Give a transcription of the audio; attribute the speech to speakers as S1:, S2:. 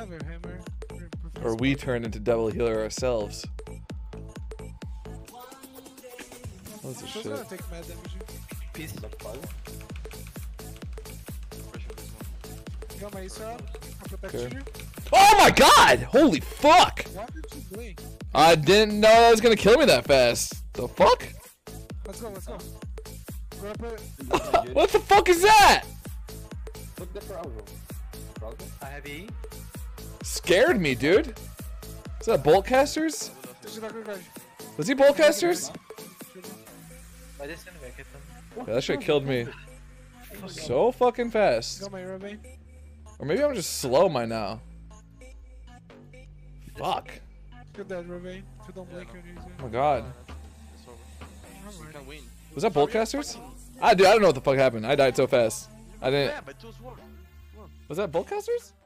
S1: have a hammer.
S2: Or we turn into devil healer ourselves. What's this
S1: Who's
S2: shit?
S1: gonna take mad damage?
S3: Peace.
S1: You got my Isra? I protect you.
S2: Oh my god! Holy fuck!
S1: Why did you blink?
S2: I didn't know that was gonna kill me that fast. The fuck?
S1: Let's go, let's go. Grab it.
S2: What the fuck is that?
S3: Look the problem. I have E.
S2: Scared me, dude. Is that bolt casters?
S1: Deixa eu dar com o gajo.
S2: Was he bolt casters?
S3: Vai descendo, velho. Que
S2: Yeah, that shit killed me so fucking fast.
S1: Got my Rebane.
S2: Or maybe I'm just slow my now. Fuck.
S1: Good that Rebane. If you don't blink, you're easy.
S2: Oh my god.
S4: It's over. You can win.
S2: Was that bolt casters? I don't know what the fuck happened. I died so fast. I didn't.
S4: Yeah, but it was one.
S2: Was that bolt casters?